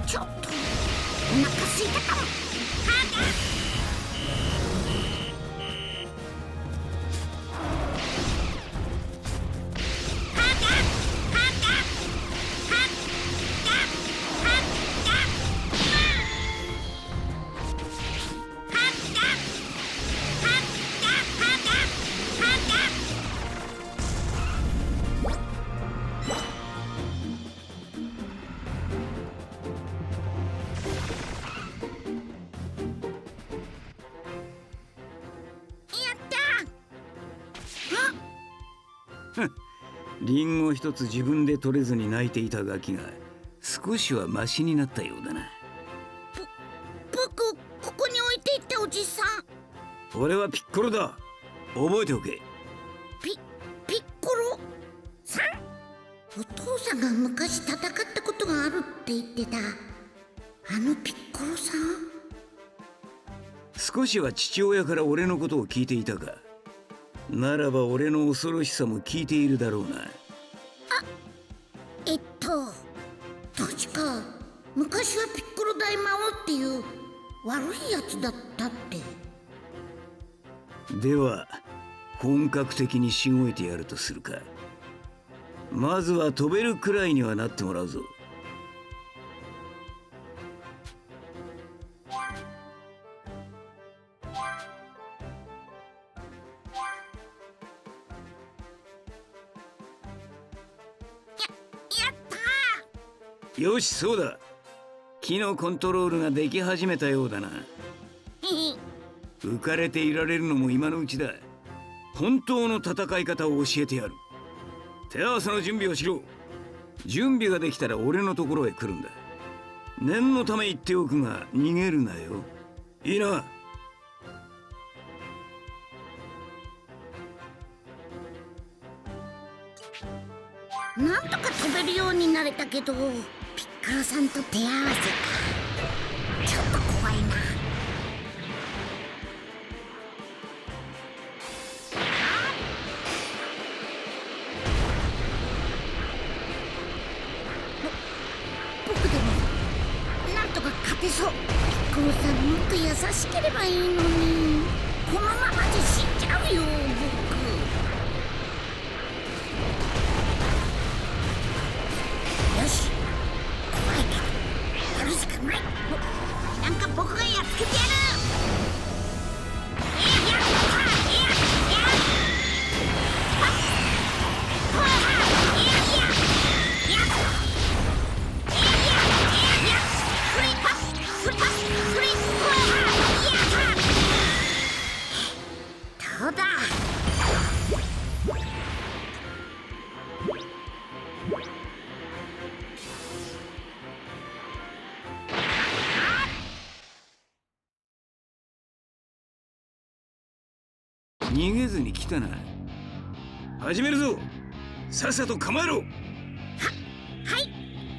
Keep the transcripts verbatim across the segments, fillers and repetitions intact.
ちょっとお腹すいたかも。 リンゴ一つ自分で取れずに泣いていたガキが少しはマシになったようだな。 ぼ僕ここに置いていったおじさん。 俺はピッコロだ。覚えておけ。 ピピッコロさん。お父さんが昔戦ったことがあるって言ってたあのピッコロさん。 少しは父親から俺のことを聞いていたか。ならば俺の恐ろしさも聞いているだろうな。 あ、えっと確か昔はピッコロ大魔王っていう悪いやつだったって。 では本格的にしごいてやるとするか。まずは飛べるくらいにはなってもらうぞ。よし、そうだ。木のコントロールができ始めたようだな。浮かれていられるのも今のうちだ。本当の戦い方を教えてやる。手合わせの準備をしろ。準備ができたら俺のところへ来るんだ。念のため言っておくが逃げるなよ。いいな。 なんとか飛べるようになれたけど、ピッコロさんと手合わせか。ちょっと怖いな。ぼ僕でもなんとか勝てそう。ピッコロさんもっと優しければいいのに。このままで死んじゃうよ僕。よし、怖いけどやるしかない。なんか僕がやっつけてやる。いやいやいやいやいやいやいやいやいやフリーパスフリーパスフリーパス。どうだ。 逃げずに来たな。始めるぞ。さっさと構えろ。は、 はい。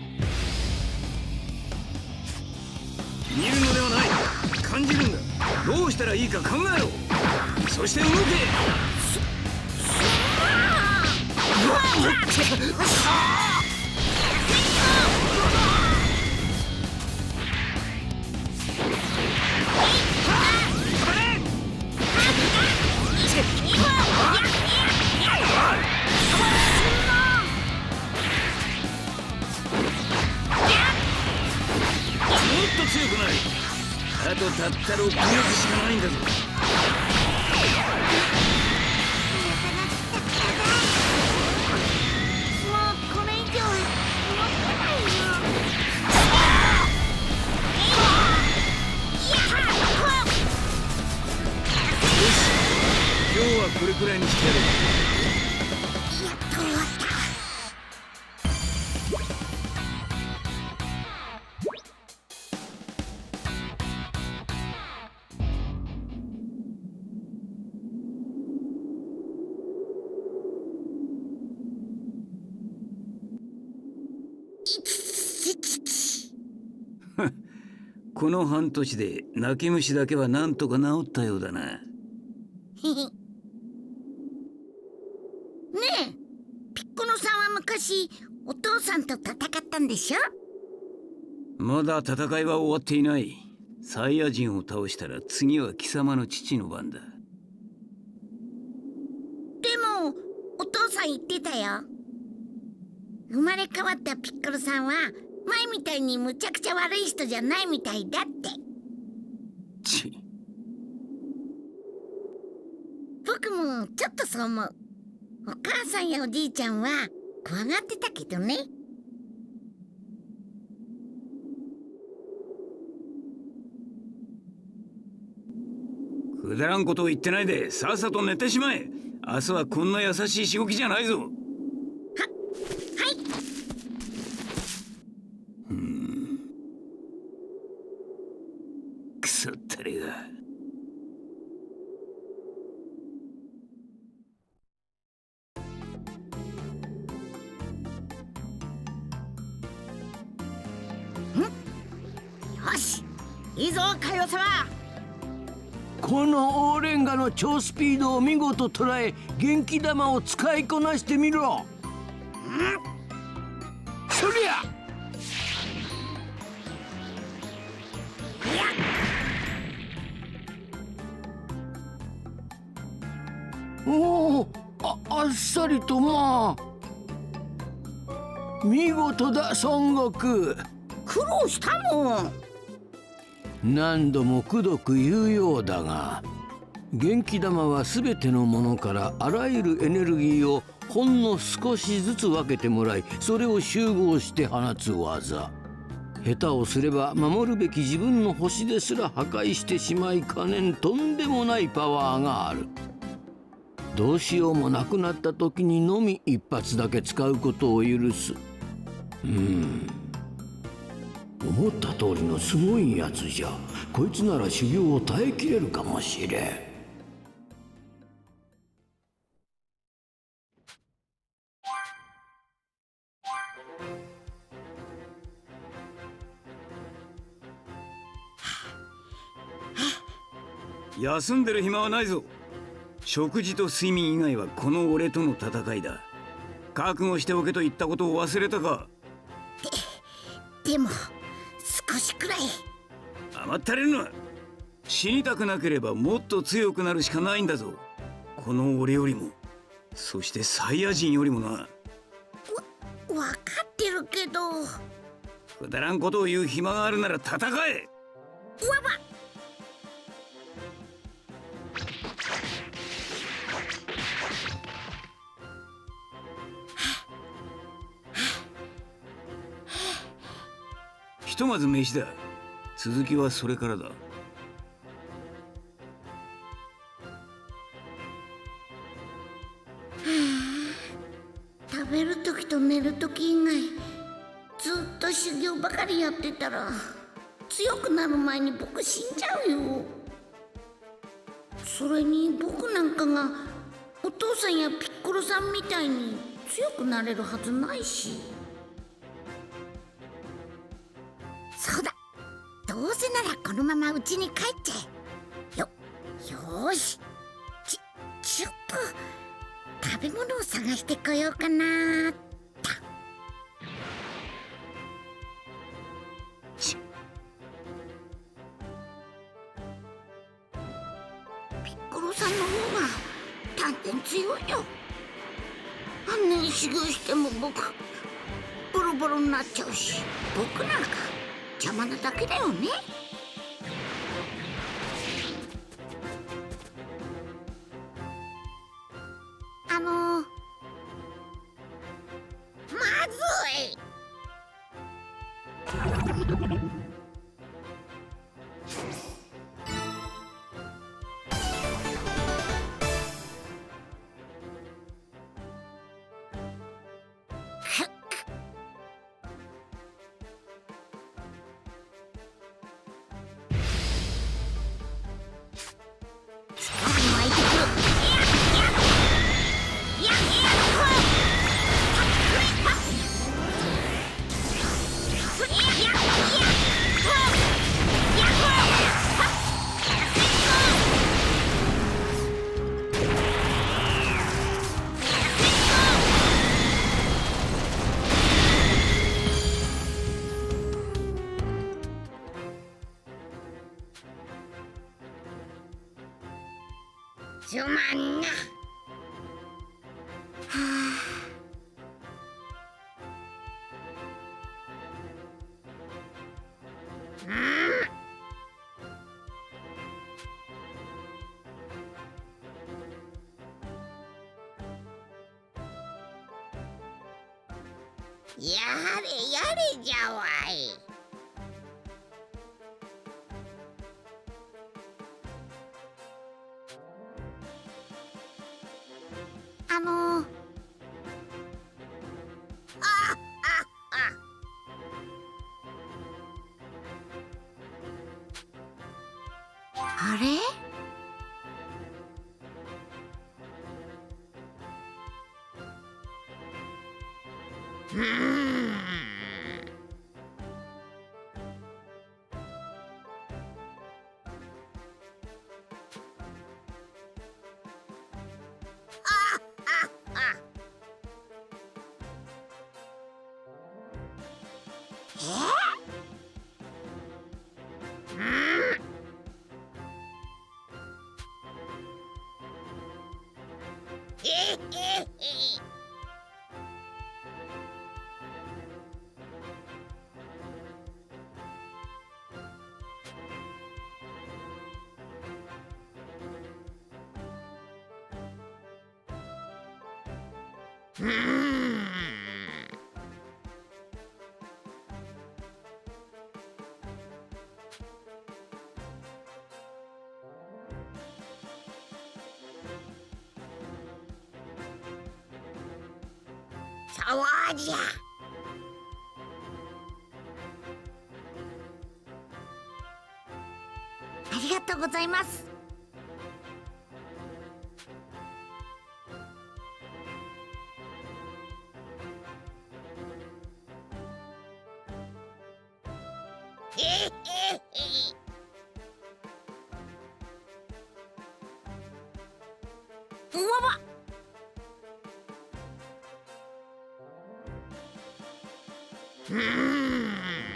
見るのではない。感じるんだ。どうしたらいいか考えろ。そして動け。 そ、そんな。 強くなる。あとたったろっかげつしかないんだぞ。 もうこれ以上持ってないよ。 よし、今日はこれくらいにしてやる。 やっと終わった。 この半年で泣き虫だけはなんとか治ったようだな。ねえ、ピッコロさんは昔お父さんと戦ったんでしょ。 まだ戦いは終わっていない。サイヤ人を倒したら次は貴様の父の番だ。 でもお父さん言ってたよ。生まれ変わったピッコロさんは前みたいにむちゃくちゃ悪い人じゃないみたいだって。 ち僕もちょっとそう思う。お母さんやおじいちゃんは怖がってたけどね。 くだらんことを言ってないでさっさと寝てしまえ。明日はこんな優しいしごきじゃないぞ。は、はい。うん。くそったれが。 よし、いいぞカイオ様。 このオーレンガの超スピードを見事捉え、元気玉を使いこなしてみろ。うん、そりゃ。おお、あ、あっさりとまあ。見事だ孫悟空。 苦労したもん。 何度もくどく言うようだが、元気玉は全てのものからあらゆるエネルギーをほんの少しずつ分けてもらい、それを集合して放つ技。下手をすれば守るべき自分の星ですら破壊してしまいかねんとんでもないパワーがある。どうしようもなくなった時にのみ一発だけ使うことを許す。うーん、思った通りのすごいやつじゃ。こいつなら修行を耐えきれるかもしれん。 休んでる暇はないぞ。食事と睡眠以外はこの俺との戦いだ。覚悟しておけと言ったことを忘れたか。 で、でも少しくらい。 甘ったれるな。死にたくなければもっと強くなるしかないんだぞ。この俺よりも、そしてサイヤ人よりもな。わ、 分かってるけど。 くだらんことを言う暇があるなら戦え。 わば。 ひとまず飯だ。続きはそれからだ。 食べる時と寝る時以外ずっと修行ばかりやってたら強くなる前に僕死んじゃうよ。それに僕なんかがお父さんやピッコロさんみたいに強くなれるはずないし。そうだ、どうせならこのまま家に帰っちゃえ。よ、よーし。ち、ちょっと食べ物を探してこようかなーっと。ピッコロさんの方が断然強いよ。あんなに修行しても僕ボロボロになっちゃうし、僕なんか邪魔なだけだよね。あのー、まずい。 すまんな。はあ。やれやれじゃわい。あのー、ああああれ？うーん。うーん。そうじゃ。ありがとうございます。えへへ。うわわ。うーん。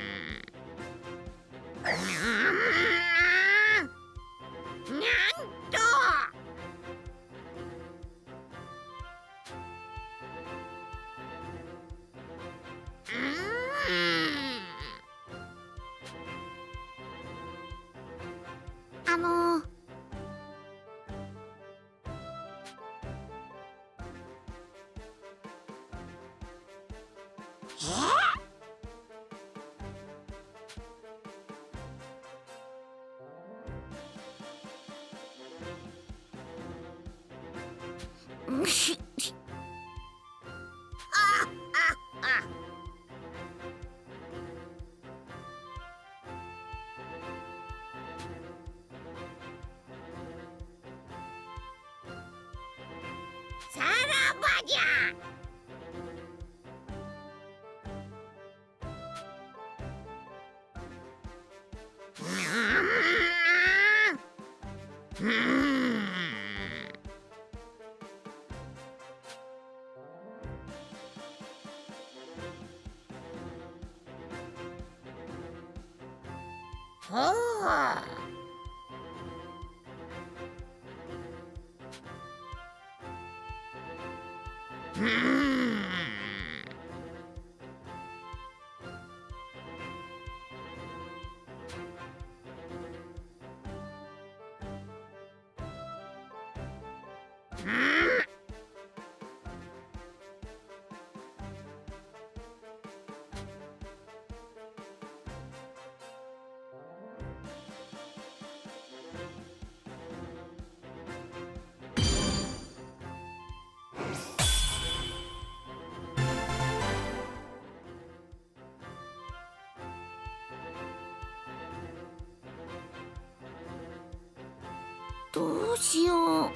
なんと。うーん。あのー、えうしあああ。さらばじゃ。うーん。うーん。ほう。うーん。うん。どうしよう。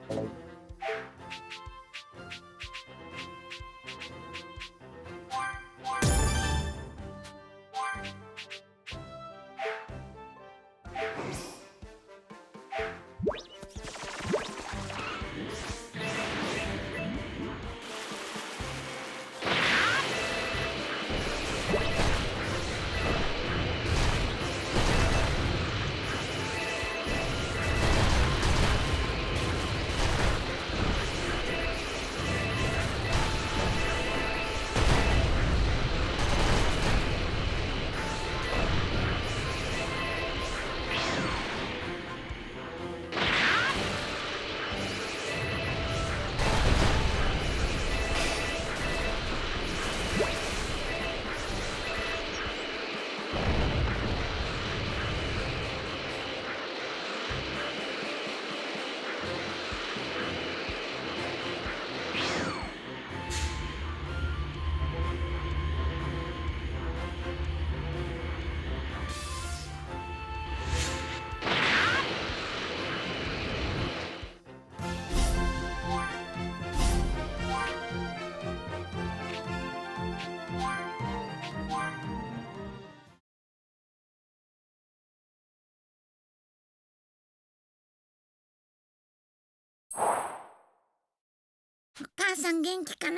お母さん元気かな。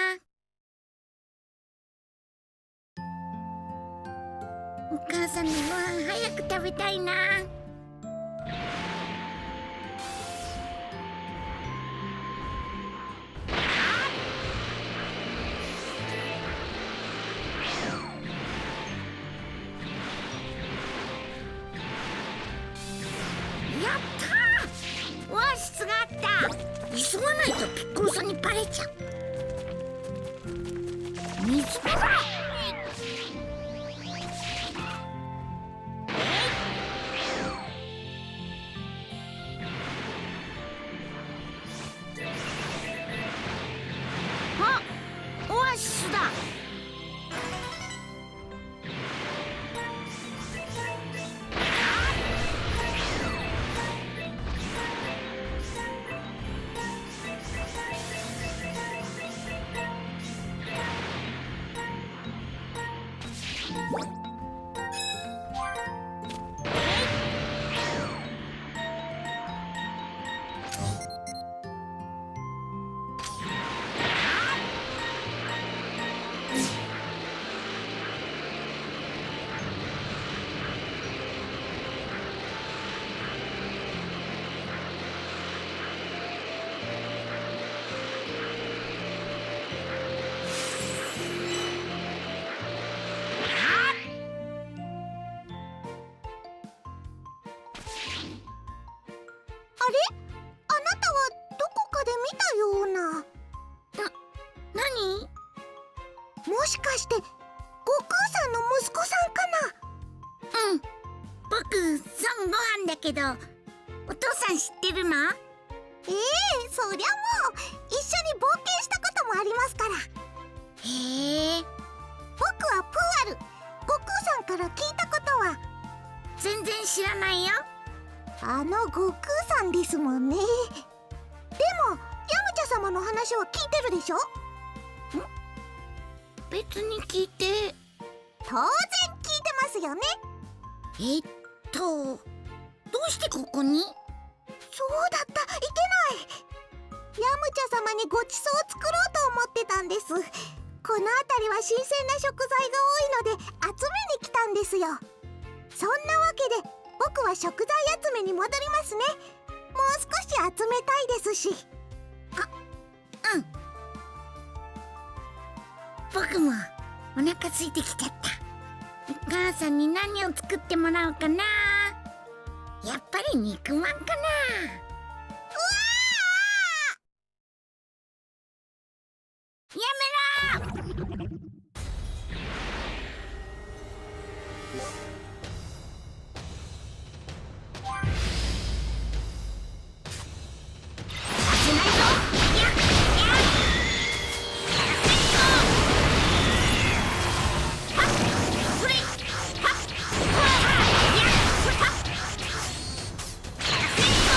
お母さんのご飯早く食べたいな。やったー、オアシスがあった。急がないとピッコロさんにバレちゃう。水だ。あ、オアシスだ。もしかして悟空さんの息子さんかな。うん、僕孫悟飯だけど、お父さん知ってるの？ええー、そりゃもう一緒に冒険したこともありますから。へえ。僕はプーアル。悟空さんから聞いたことは全然知らないよ。あの悟空さんですもんね。でもヤムチャ様の話は聞いてるでしょ？ん？別に聞いて。当然聞いてますよね。えっとどうしてここに？そうだった、いけない。ヤムチャ様にごちそうを作ろうと思ってたんです。この辺りは新鮮な食材が多いので集めに来たんですよ。そんなわけで僕は食材集めに戻りますね。もう少し集めたいですし。あ、うん。僕もお腹空いてきちゃった。お母さんに何を作ってもらおうかな。やっぱり肉まんかな。うわー！やめろー！や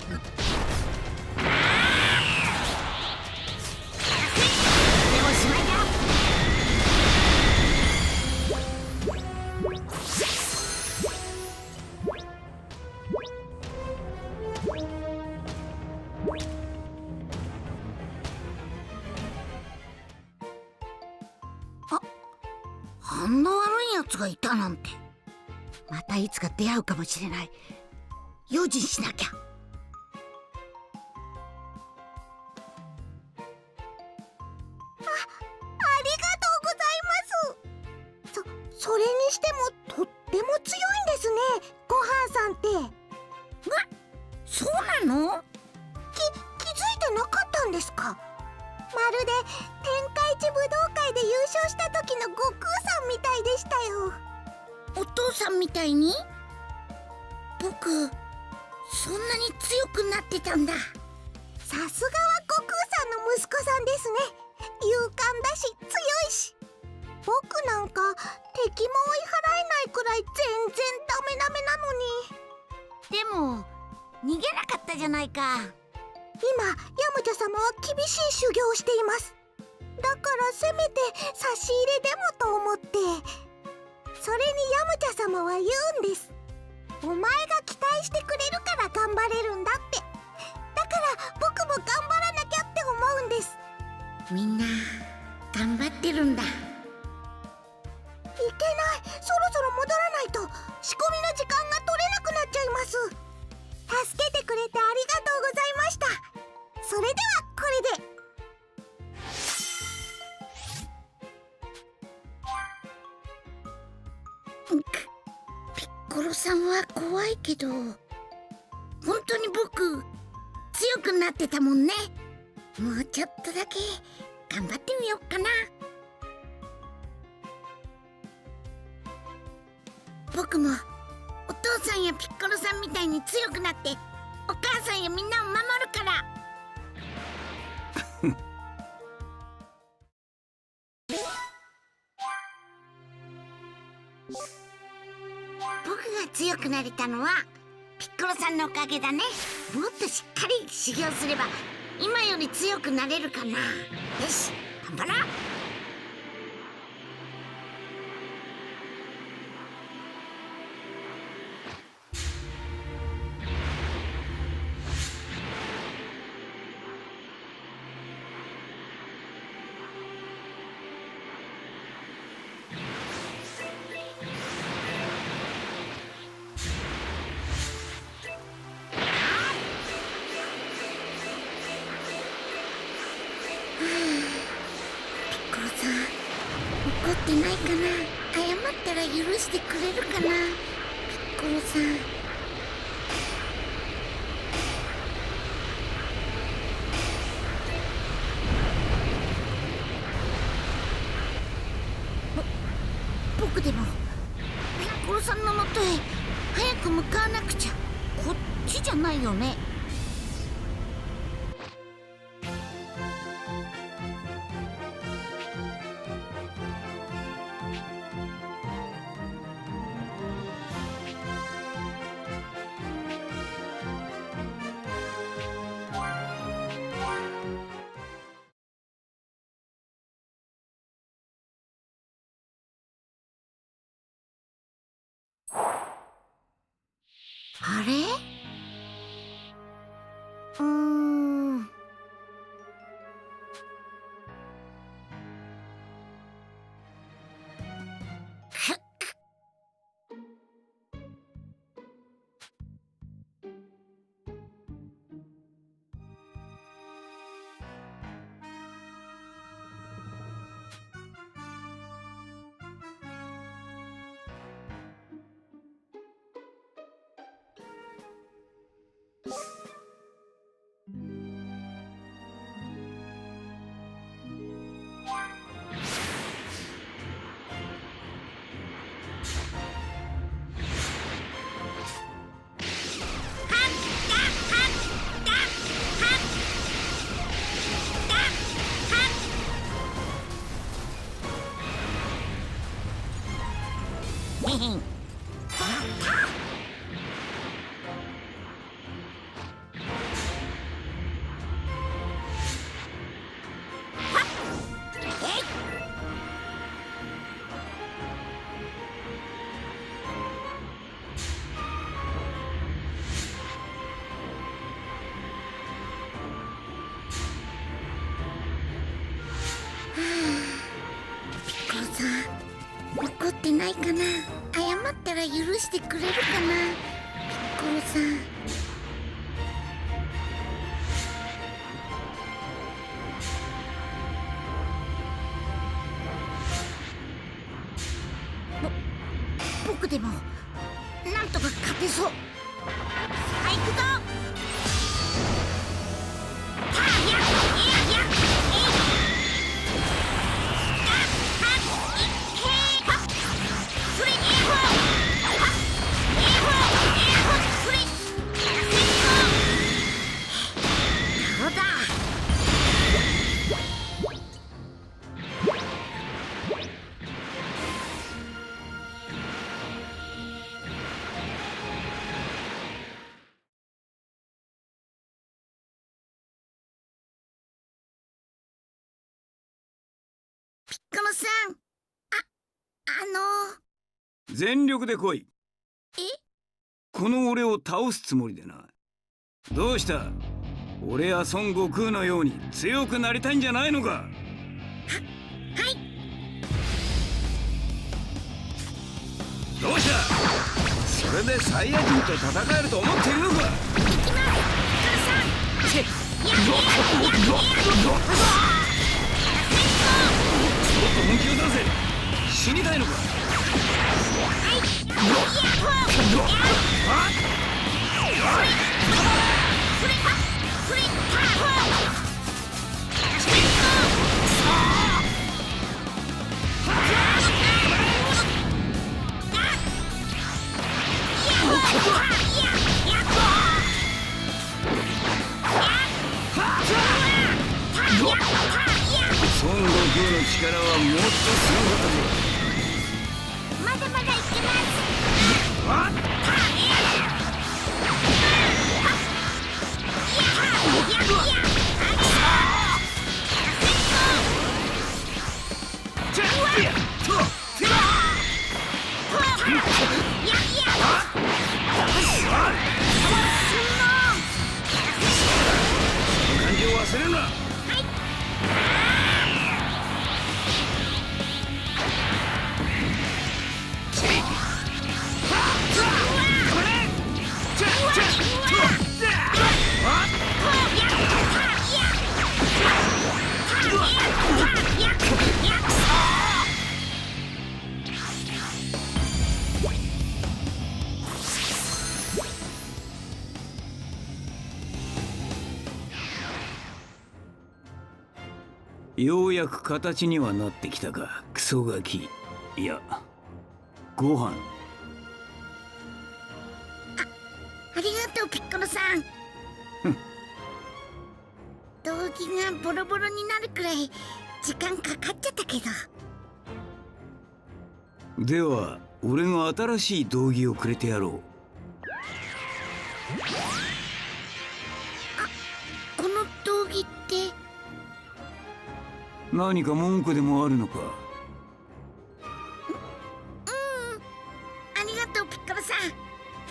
おしまいだ。あ、あんな悪いやつがいたなんて。またいつか出会うかもしれない。用心しなきゃ。 それにしてもとっても強いんですね、ごはんさんって。 そうなの？ き気づいてなかったんですか？まるで天下一武道会で優勝した時の悟空さんみたいでしたよ。 お父さんみたいに？僕そんなに強くなってたんだ。 さすがは悟空さんの息子さんですね。勇敢だし強いし。僕なんか敵も追い払えないくらい全然ダメダメなのに。 でも逃げなかったじゃないか。 今ヤムチャ様は厳しい修行をしています。だからせめて差し入れでもと思って。それにヤムチャ様は言うんです。お前が期待してくれるから頑張れるんだって。だから僕も頑張らなきゃって思うんです。 みんな頑張ってるんだ。 いけない、そろそろ戻らないと仕込みの時間が取れなくなっちゃいます。助けてくれてありがとうございました。それではこれで。 ピッコロさんは怖いけど本当に僕強くなってたもんね。もうちょっとだけ頑張ってみようかな。僕もお父さんやピッコロさんみたいに強くなってお母さんやみんなを守るから。僕が強くなれたのはピッコロさんのおかげだね。もっとしっかり修行すれば今より強くなれるかな。よし、頑張ろう。怒ってないかな。謝ったら許してくれるかな、ピッコロさん。ぼ僕でもピッコロさんのもとへ早く向かわなくちゃ。こっちじゃないよね。あれ？うーん。くっ。 ってないかな。謝ったら許してくれるかな、ピッコロさん。ぼ僕でもなんとか勝てそう。さあ行くぞ。たあやややピッコロさん、あ、あの全力で来い。 え？ この俺を倒すつもりでな。どうした？俺や孫悟空のように強くなりたいんじゃないのか？は、はい。どうした？それでサイヤ人と戦えると思っているのか？行きます、ピッコロさん。ややややもっと本気を出せ。死にたいのか？孫悟空の力はもっとすごかったぞ。 まだまだいけます。 あっ感情を忘れるな。ようやく形にはなってきたか、クソガキ。いや、ご飯。 あ、ありがとうピッコロさん。道着がボロボロになるくらい時間かかっちゃったけど。 では俺が新しい道着をくれてやろう。 あ、この道着って何か文句でもあるのか？ うん、ありがとうピッコロさん。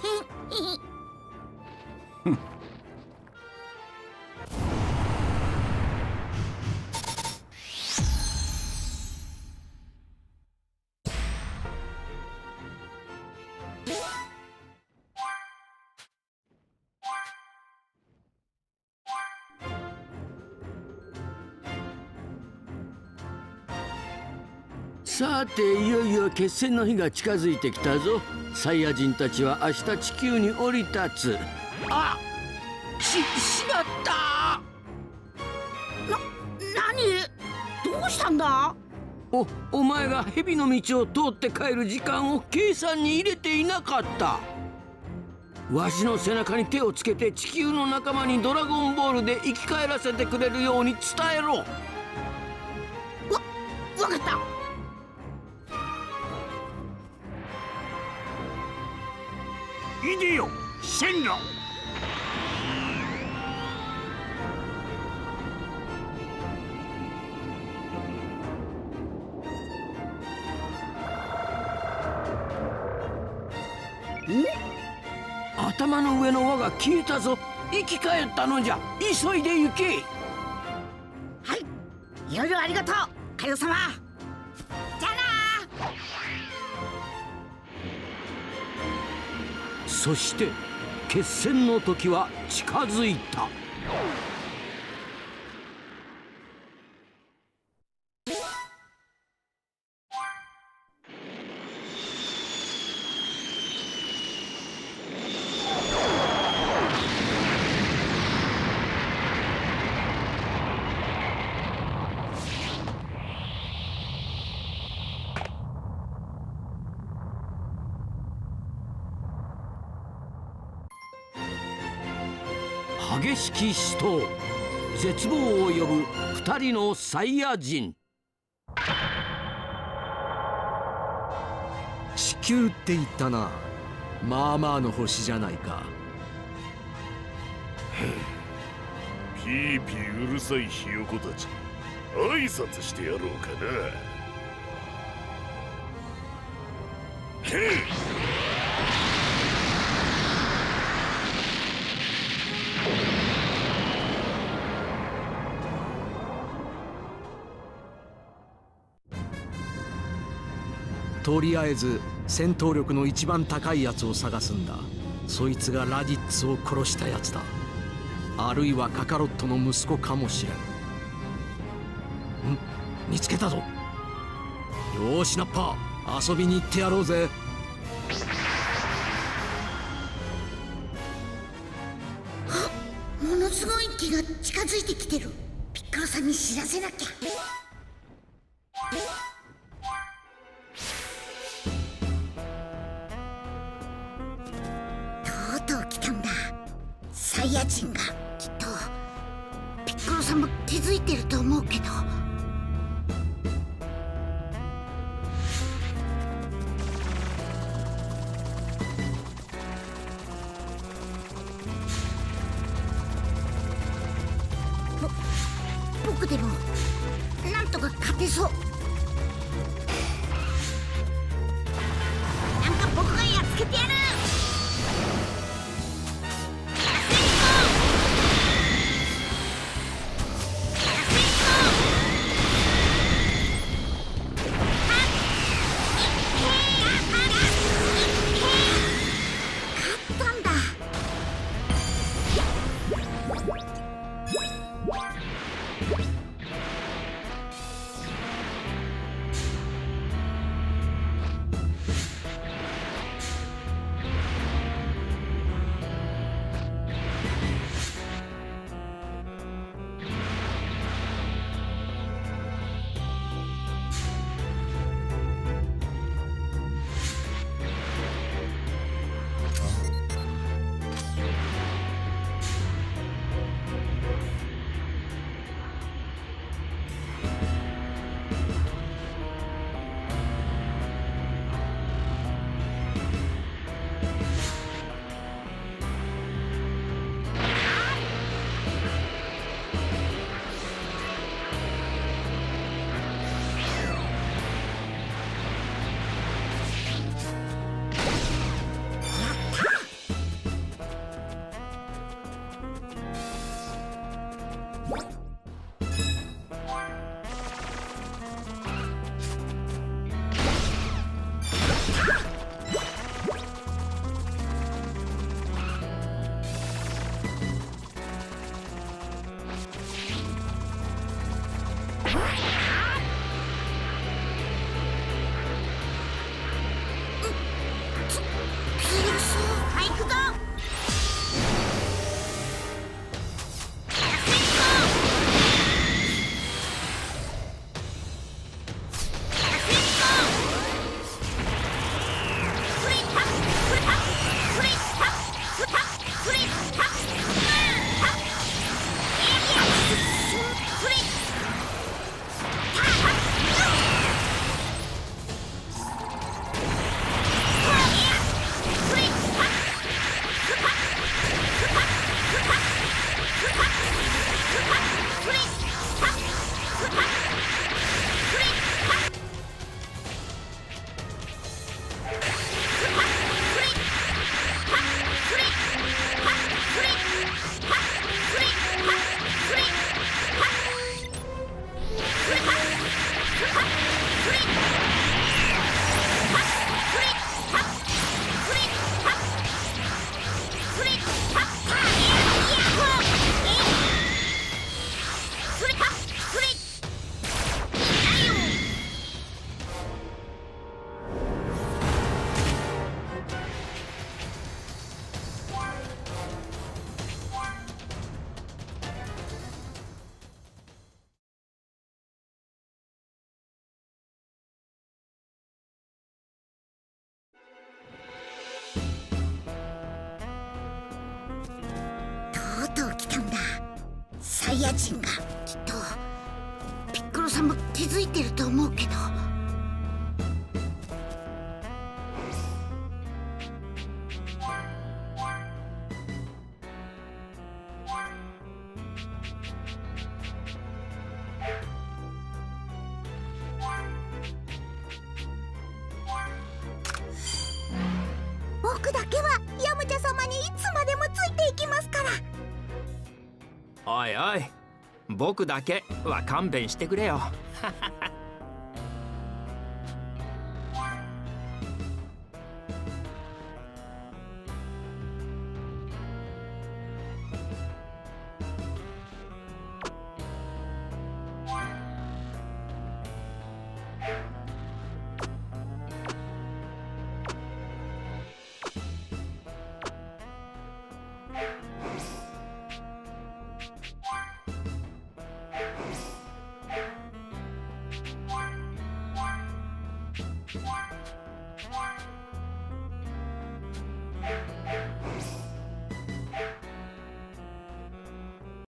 さていよいよ決戦の日が近づいてきたぞ。サイヤ人たちは明日地球に降り立つ。あっ、し、しまった。 な、何？どうしたんだ？ お、お前が蛇の道を通って帰る時間を計算に入れていなかった。わしの背中に手をつけて地球の仲間にドラゴンボールで生き返らせてくれるように伝えろ。わ、 わかった。 いでよ、線路。 お、頭の上の輪が消えたぞ。生き返ったのじゃ。急いで行け。 はい、いろいろありがとうカヨ様。じゃあな。 そして決戦の時は近づいた。激しき死闘、絶望を呼ぶ二人のサイヤ人。 地球って言ったな。まあまあの星じゃないか。 ピーピーうるさいひよこたち、挨拶してやろうかな。へい。 とりあえず戦闘力の一番高いやつを探すんだ。そいつがラディッツを殺したやつだ。あるいはカカロットの息子かもしれん。ん、見つけたぞ。よーしナッパー、遊びに行ってやろうぜ。 あ、ものすごい木が近づいてきてる。ピッコロさんに知らせなきゃ。サイヤ人がきっとピッコロさんも気づいてると思うけど。ぼ僕でもなんとか勝てそう。なんか僕がやっつけてやる。 サイヤ人がきっとピッコロさんも気づいてると思うけど。 僕だけはヤムチャ様にいつまでもついていきますから。 おいおい、僕だけは勘弁してくれよ。